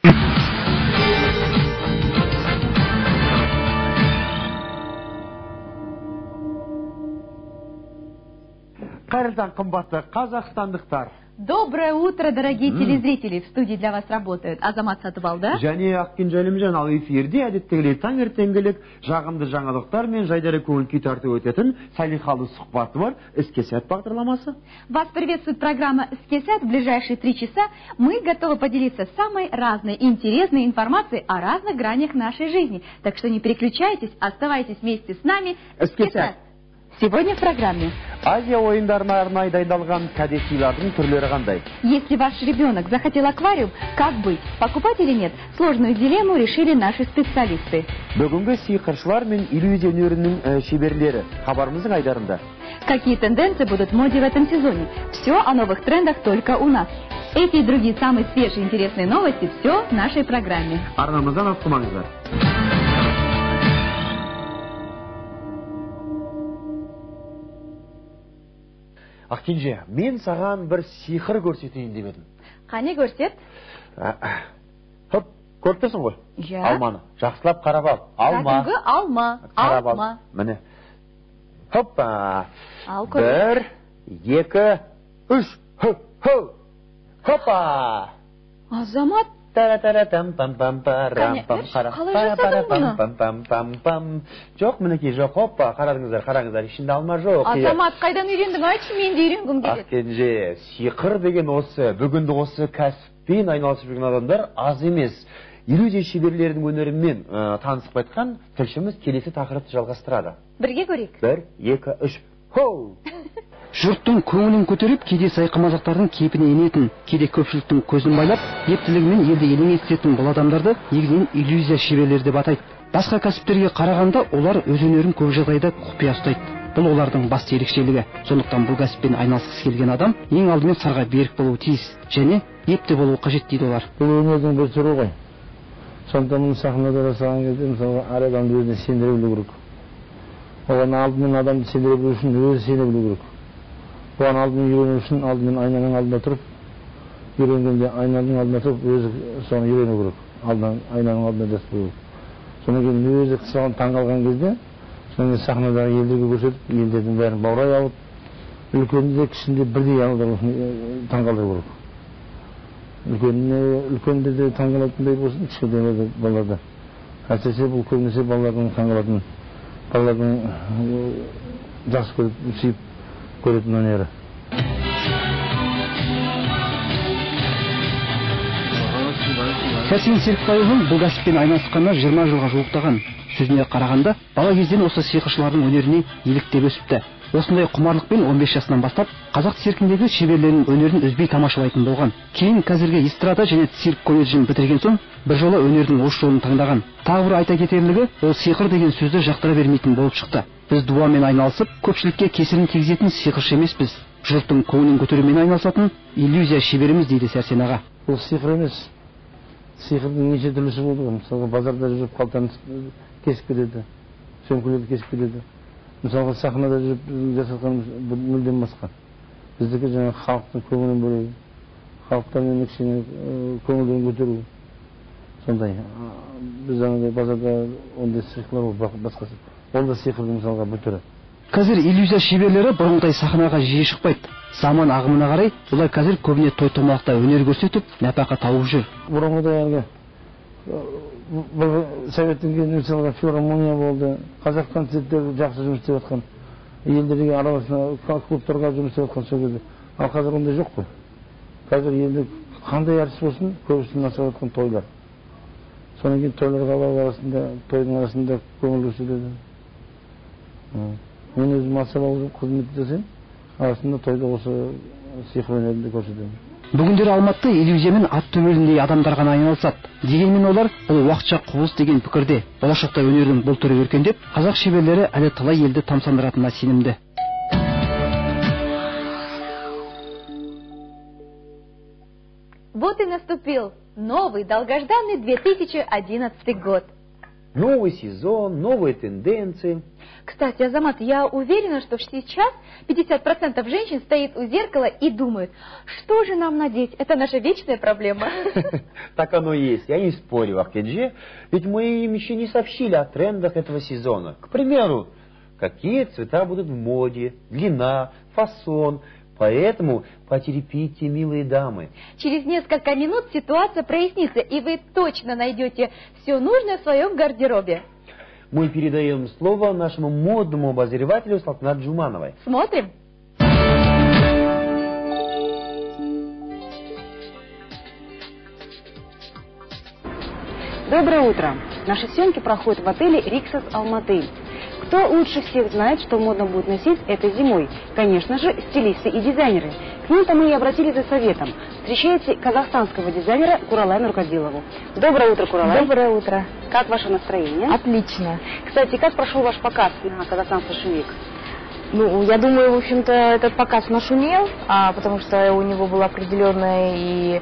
Қайырлы қымбатты қазақстандықтар. Доброе утро, дорогие телезрители. В студии для вас работают Азамат Сатыбалды және Ақкенже Әлімжан. Ал эфирде әдеттегідей таңертеңгілік жағымды жаңалықтар мен жайдары көңіл күй тартып өтетін салихалы сұхбаты бар «Іске сәт» бағдарламасы. Вас приветствует программа «Іске сәт». В ближайшие 3 часа мы готовы поделиться самой разной интересной информацией о разных гранях нашей жизни. Так что не переключайтесь, оставайтесь вместе с нами. «Іске сәт». Сегодня в программе. Азия ойындарына арнайы дайындалған кәдесыйлардың түрлері қандай? Если ваш ребенок захотел аквариум, как быть? Покупать или нет? Сложную дилемму решили наши специалисты. Бүгінгі сиқыршылар мен иллюзия өнерінің шеберлері хабарымыздың айдарында. Какие тенденции будут в моде в этом сезоне? Все о новых трендах только у нас. Эти и другие самые свежие интересные новости – все в нашей программе. Арнамыздан ауытқымаңыздар. Ақкенже, мен саған бір сиқыр көрсетейін деп едім. Қане көрсет? Хоп, көріп тұрсың ғой? Алманы. Жақсылап қарап ал. Алма. Кәдімгі алма. Қарап ал. Міне. Хоппа. 1, 2, 3. Хоппа. Азамат. Жоқ, мінекей жоқ. Хоппа, қараңыздар, ішінде алма жоқ. Азамат, қайдан үйрендің? Айтшы, мен де үйренгім келеді. Ақкенже, сиқыр деген осы, бүгінді осы кәсіппен айналысып жүрген адамдар аз емес. Иллюзия шеберлерінің өнерімен танысып қайтқан тілшіміз келесі тақырыпты жалғастырады. Бірге көрейік. 1, 2, 3. Хоу! Жұрттың көңілін көтеріп, кейде сайқымазақтардың кейпіне енетін, кейде көпшіліктің көзін байлап, ептілігімен елді елең ететін бұл адамдарды негізінен иллюзия шеберлері деп атайды. Басқа кәсіптерге қарағанда олар өз өнерін көп жағдайда құпия ұстайды. Бұл олардың басты ерекшелігі. Сондықтан бұл кәсіппен айналысқысы келген адам ең алдымен сарға берік болуы тиіс және епті болуы қажет дейді олар. Бұл өнердің бір түрі ғой. Сондықтан мұны сахнада жасаған кезде мысалы әр адамды өзіне сендіре білу керек. Оған алдымен адамды сендіре білу үшін өзі сене білу керек. Оған алдымен үйрену үшін алдымен айнаның алдында тұрып, үйренгенде айнаның алдында тұрып, өзі соны үйрену керек. Айнаның алдында жасап қою керек. Содан кейін өзі соған таңғалған кезде, содан сахнадағы елдерге көрсетіп, елдердің бәрін баурай алып, үлкенді де кішінде бірдей таңғалдыру керек. Үлкенді де таңғалатындай болсын, кішкентай балаларда. Әсіресе бұл көбінесе балалардың таңғалатын, балалардың жақсы көріп, сүйіп көретін өнері. Сәрсен Серікбайұлының бұл кәсіппен айналысқанына 20 жылға жуықтаған. Сөзіне қарағанда, бала кезден осы сиқыршылардың өнеріне еліктеп өсіпті. Осындай құмарлықпен 15 жасынан бастап қазақ циркіндегі шеберлерінің өнерін үзбей тамашалайтын болған. Кейін қазіргі эстрада және цирк колледжін бітірген соң бір жолы өнердің осы жолын таңдаған. Тағы бір айта кетерлігі, ол сиқыр деген сөзді жақтыра бермейтін болып шықты. Біз дуамен айналысып, көпшілікке кесірін тигізетін сиқыршы емеспіз. Жұрттың көңілін көтерумен айналысатын иллюзия шеберіміз дейді Сәрсен аға. Бұл сиқыр емес. Сиқырдың неше түрлісі болды ғой. Мысалға базарда жүріп қалтаны кесіп кетеді, сөмкелерді кесіп кетеді. Мысалға сахнада жүріп жасатқан мүлдем басқа. Біздікі жаңа халықтың көңілін бөлу, халықтармен кішкене көңілдерін көтеру. Сондай. Біз жаңағыдай базарда ондай сиқырлар ол басқасы. Ол да сиқырдың мысалға бір түрі. Қазір иллюзия шеберлері бұрынғыдай сахнаға жиі шықпайды. Заман ағымына қарай олар қазір көбіне той-томалақта өнер көрсетіп, нәпақа тауып жүр. Бұрынғыдай әлгі бір советтен кейін мысалға филармония болды, қазақ концерттері жақсы жұмыс істеп жатқан, елдерге араласына клубтарға жұмыс істеп жатқан сол кезде. Ал қазір ондай жоқ қой. Қазір енді қандай әртіс болсын, көбісін насып жатқан тойлар. Содан кейін тойларға тойдың арасында көңіл көрсетеді. Мен өзім асабалы қызмет жасаймын, арасында тойда осы сиқыр өнерінде көрсетемін. Бүгіндері Алматыда иллюзиямен ат төбеліндей адамдар ғана айналысады. Дегенмен олар бұл уақытша құбылыс деген пікірде. Болашақта өнердің бұл түрі өркендеп, қазақ шеберлері әлі талай елді тамсандыратынына сенімді. Вот и наступил новый долгожданный 2011 год. Новый сезон, новые тенденции. Кстати, Азамат, я уверена, что сейчас 50% женщин стоит у зеркала и думают, что же нам надеть? Это наша вечная проблема. Так оно и есть, я не спорю, Ахтедже, ведь мы им еще не сообщили о трендах этого сезона. К примеру, какие цвета будут в моде, длина, фасон. Поэтому потерпите, милые дамы. Через несколько минут ситуация прояснится, и вы точно найдете все нужное в своем гардеробе. Мы передаем слово нашему модному обозревателю Салтанат Джумановой. Смотрим. Доброе утро. Наши съемки проходят в отеле «Риксос Алматы». Кто лучше всех знает, что модно будет носить этой зимой? Конечно же, стилисты и дизайнеры. К ним-то мы и обратились за советом. Встречайте казахстанского дизайнера Куралай Нуркадилову. Доброе утро, Куралай. Доброе утро. Как ваше настроение? Отлично. Кстати, как прошел ваш показ на Казахстан Fashion Week? Ну, я думаю, в общем-то, этот показ нашумел, потому что у него был определенный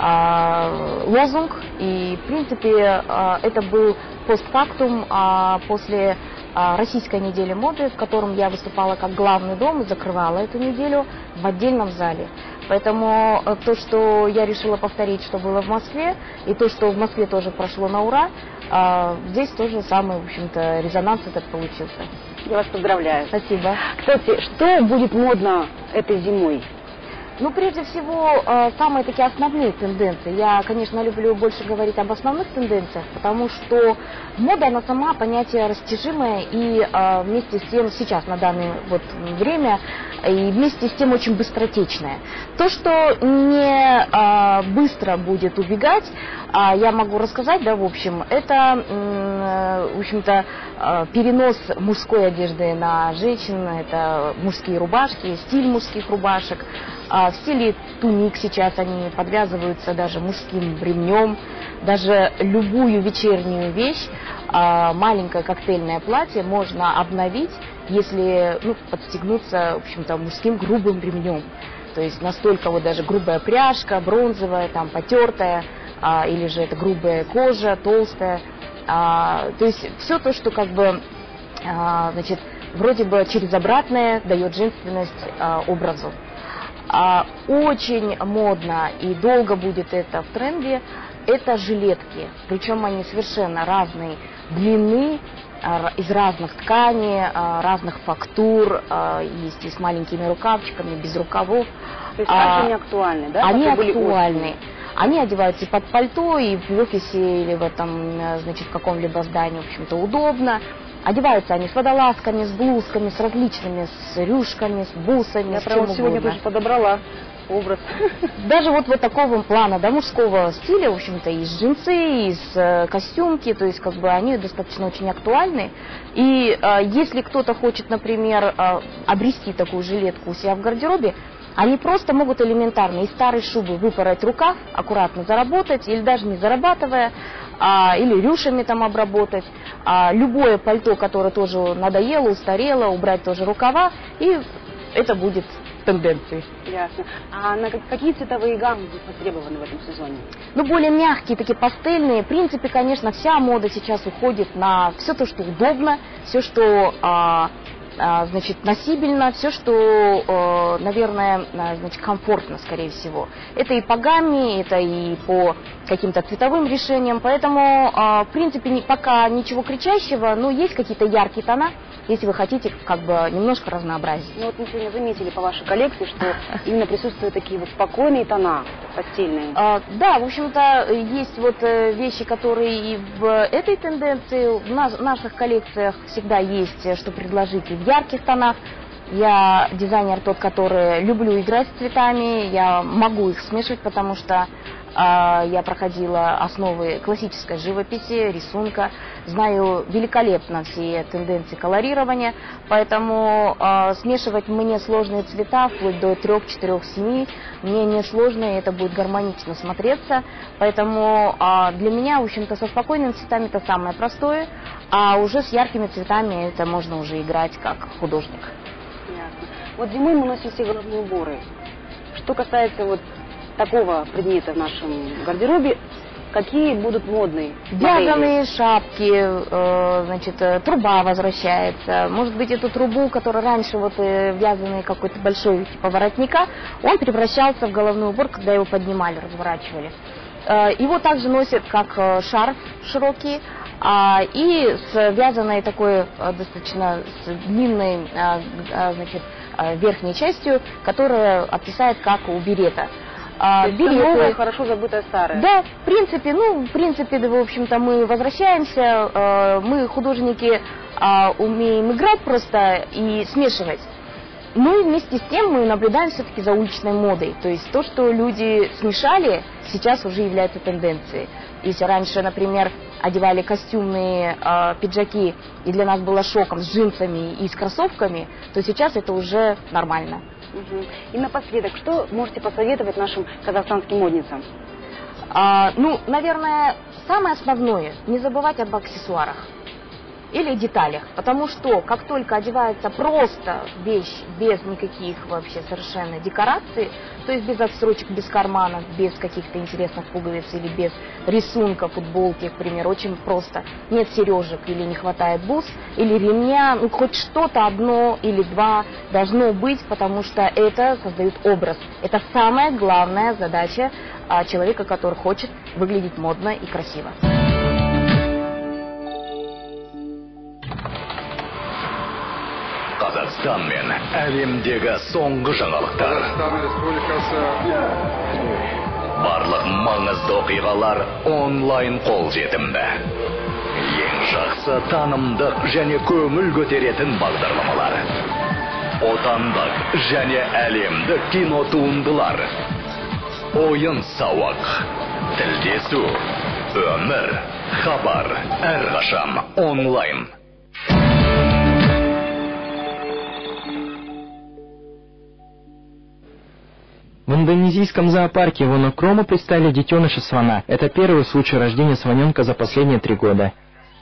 лозунг, и, в принципе, это был постфактум после российской недели моды, в котором я выступала как главный дом и закрывала эту неделю в отдельном зале. Поэтому то, что я решила повторить, что было в Москве, и то, что в Москве тоже прошло на ура, здесь тоже самый, в общем-то, резонанс этот получился. Я вас поздравляю. Спасибо. Кстати, что будет модно этой зимой? Ну, прежде всего, самые такие основные тенденции. Я, конечно, люблю больше говорить об основных тенденциях, потому что мода, она сама понятие растяжимое и вместе с тем сейчас, на данное вот время, и вместе с тем очень быстротечное. То, что не быстро будет убегать, я могу рассказать, да, в общем, это, в общем-то, перенос мужской одежды на женщин, это мужские рубашки, стиль мужских рубашек. В стиле туник сейчас они подвязываются даже мужским ремнем. Даже любую вечернюю вещь, маленькое коктейльное платье можно обновить, если подстегнуться, в общем-то, мужским грубым ремнем. То есть настолько вот даже грубая пряжка, бронзовая, там потертая, или же это грубая кожа, толстая. То есть все то, что как бы, значит, вроде бы через обратное дает женственность образу. Очень модно и долго будет это в тренде, это жилетки. Причем они совершенно разной длины, из разных тканей, разных фактур, есть и с маленькими рукавчиками, без рукавов. То есть они актуальны, да? Они актуальны. Они одеваются и под пальто, и в офисе, или в этом, значит, в каком-либо здании, в общем-то, удобно. Одеваются они с водолазками, с блузками, с различными, с рюшками, с бусами, я с чем прямо сегодня угодно. тоже подобрала образ. Даже вот такого плана, да, мужского стиля, в общем-то, из джинсы, из костюмки, то есть, как бы, они достаточно очень актуальны. И если кто-то хочет, например, обрести такую жилетку у себя в гардеробе, они просто могут элементарно из старой шубы выпороть рукав, аккуратно заработать, или даже не зарабатывая, или рюшами там обработать, любое пальто, которое тоже надоело, устарело, убрать тоже рукава, и это будет тенденцией. Ясно. А на какие цветовые гаммы востребованы в этом сезоне? Ну, более мягкие, такие пастельные. В принципе, конечно, вся мода сейчас уходит на все то, что удобно, все, что значит, носибельно, все, что, наверное, значит, комфортно, скорее всего. Это и по гамме, это и по каким-то цветовым решениям, поэтому, в принципе, пока ничего кричащего, но есть какие-то яркие тона, если вы хотите, как бы, немножко разнообразить. Ну, вот мы сегодня заметили по вашей коллекции, что именно присутствуют такие вот спокойные тона, постельные. Да, в общем-то, есть вот вещи, которые и в этой тенденции, в наших коллекциях всегда есть, что предложить и в ярких тонах. Я дизайнер тот, который люблю играть с цветами, я могу их смешивать, потому что я проходила основы классической живописи, рисунка, знаю великолепно все тенденции колорирования, поэтому смешивать мне сложные цвета, вплоть до 3, 4, 7, мне не сложно, и это будет гармонично смотреться, поэтому для меня, в общем-то, со спокойными цветами это самое простое, а уже с яркими цветами это можно уже играть как художник. Ясно. Вот зимой мы носим все головные уборы. Что касается вот такого предмета в нашем гардеробе, какие будут модные? Вязаные шапки, значит, труба возвращается. Может быть, эту трубу, которая раньше вот вязаный какой-то большой типа воротника, он превращался в головной убор, когда его поднимали, разворачивали. Его также носят как шарф широкий, и с вязаной такой достаточно длинной, значит, верхней частью, которая обвисает как у берета. Новое, хорошо забытое старое. Да, в принципе, в общем-то, мы возвращаемся, мы, художники, умеем играть просто и смешивать. Ну и вместе с тем мы наблюдаем все-таки за уличной модой. То есть то, что люди смешали, сейчас уже является тенденцией. Если раньше, например, одевали костюмные пиджаки, и для нас было шоком с джинсами и с кроссовками, то сейчас это уже нормально. И напоследок, что можете посоветовать нашим казахстанским модницам? Ну, наверное, самое основное, не забывать об аксессуарах или деталях, потому что как только одевается просто вещь без никаких вообще совершенно декораций, то есть без отсрочек, без карманов, без каких-то интересных пуговиц или без рисунка футболки, к примеру, очень просто, нет сережек или не хватает бус или ремня, ну хоть что-то одно или два должно быть, потому что это создает образ. Это самая главная задача человека, который хочет выглядеть модно и красиво. Қазақстан мен әлемдегі соңғы жаңалықтар. Барлық маңызды оқиғалар онлайн қолжетімді. Ең жақсы танымдық және көңіл көтеретін бағдарламалар. Отандық және әлемдік кинотуындылар. Ойын сауық, тілдесу, өмір, хабар, әрқашан онлайн. В индонезийском зоопарке Вонокромо представили детеныша слона. Это первый случай рождения слоненка за последние 3 года.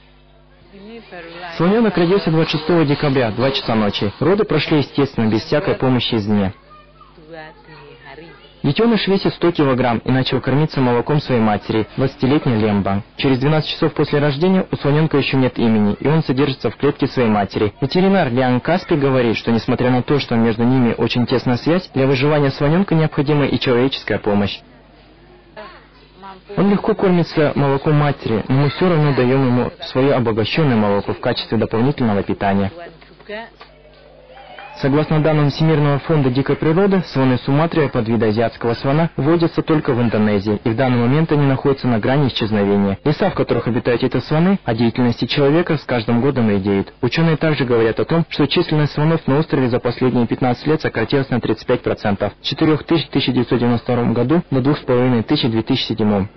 Слоненок родился 26 декабря, 2 часа ночи. Роды прошли естественно, без всякой помощи извне. Детеныш весит 100 килограмм и начал кормиться молоком своей матери, 20-летней Лемба. Через 12 часов после рождения у слоненка еще нет имени, и он содержится в клетке своей матери. Ветеринар Лиан Каспи говорит, что несмотря на то, что между ними очень тесная связь, для выживания слоненка необходима и человеческая помощь. Он легко кормится молоком матери, но мы все равно даем ему свое обогащенное молоко в качестве дополнительного питания. Согласно данным Всемирного фонда дикой природы, слоны Суматры подвида азиатского слона водятся только в Индонезии, и в данный момент они находятся на грани исчезновения. Леса, в которых обитают эти слоны, о деятельности человека с каждым годом редеют. Ученые также говорят о том, что численность слонов на острове за последние 15 лет сократилась на 35%. С 4000 в 1992 году до 2500 в 2007.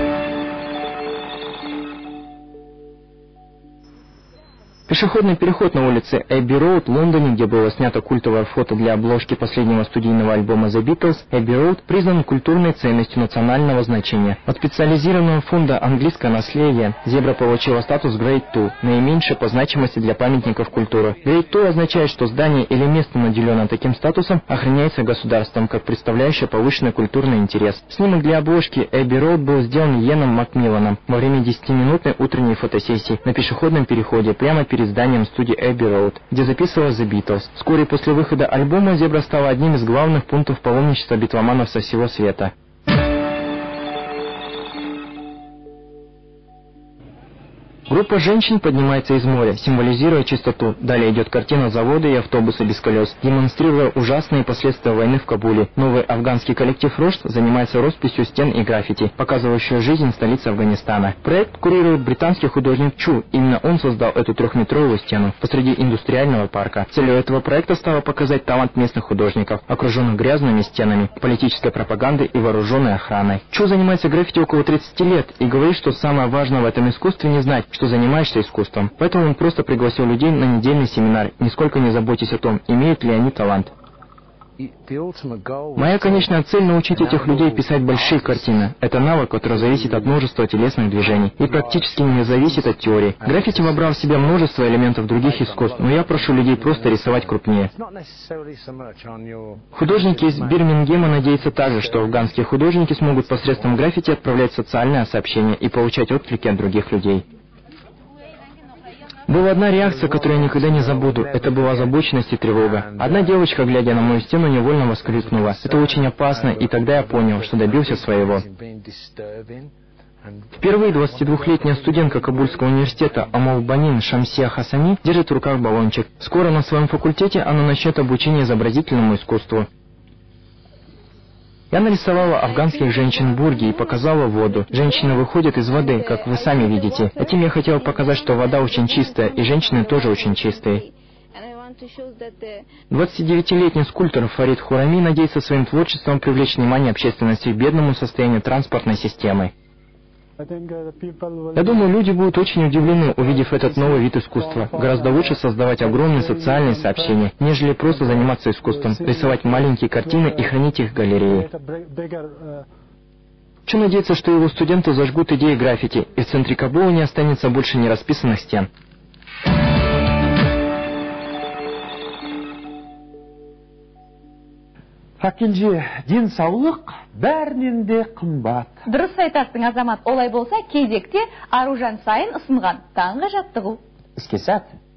Пешеходный переход на улице Эбби Роуд в Лондоне, где было снято культовое фото для обложки последнего студийного альбома The Beatles, Эбби Роуд признан культурной ценностью национального значения. От специализированного фонда «Английское наследие» зебра получила статус Grade 2, наименьшее по значимости для памятников культуры. Grade 2 означает, что здание или место, наделенное таким статусом, охраняется государством, как представляющее повышенный культурный интерес. Снимок для обложки Эбби Роуд был сделан Йеном Макмилланом во время 10-минутной утренней фотосессии на пешеходном переходе прямо перед зданием студии Эбби Роуд, где записывалась The Beatles. Вскоре после выхода альбома зебра стала одним из главных пунктов паломничества битломанов со всего света. Группа женщин поднимается из моря, символизируя чистоту. Далее идет картина завода и автобуса без колес, демонстрируя ужасные последствия войны в Кабуле. Новый афганский коллектив «Рошд» занимается росписью стен и граффити, показывающую жизнь столицы Афганистана. Проект курирует британский художник Чу. Именно он создал эту 3-метровую стену посреди индустриального парка. Целью этого проекта стало показать талант местных художников, окруженных грязными стенами, политической пропагандой и вооруженной охраной. Чу занимается граффити около 30 лет и говорит, что самое важное в этом искусстве не знать, что занимаешься искусством. Поэтому он просто пригласил людей на недельный семинар, нисколько не заботясь о том, имеют ли они талант. Моя конечная цель — научить этих людей писать большие картины. Это навык, который зависит от множества телесных движений и практически не зависит от теории. Граффити вобрал в себя множество элементов других искусств, но я прошу людей просто рисовать крупнее. Художники из Бирмингема надеются также, что афганские художники смогут посредством граффити отправлять социальное сообщение и получать отклики от других людей. Была одна реакция, которую я никогда не забуду. Это была озабоченность и тревога. Одна девочка, глядя на мою стену, невольно воскликнула: «Это очень опасно», и тогда я понял, что добился своего. Впервые 22-летняя студентка Кабульского университета Амол-Банин Шамсия Хасани держит в руках баллончик. Скоро на своем факультете она начнет обучение изобразительному искусству. Я нарисовала афганских женщин в бурге и показала воду. Женщины выходят из воды, как вы сами видите. Этим я хотела показать, что вода очень чистая, и женщины тоже очень чистые. 29-летний скульптор Фарид Хурами надеется своим творчеством привлечь внимание общественности к бедному состоянию транспортной системы. Я думаю, люди будут очень удивлены, увидев этот новый вид искусства. Гораздо лучше создавать огромные социальные сообщения, нежели просто заниматься искусством, рисовать маленькие картины и хранить их в галерее. Хочу надеяться, что его студенты зажгут идеи граффити, и в центре Кабула не останется больше нерасписанных стен. Хакинжи, денсаулық бәрінен де қымбат. Дұрыс айтасың, Азамат. Олай болса, кезекте Аружан сайын ұсынған таңғы жаттығу. Іске сәт.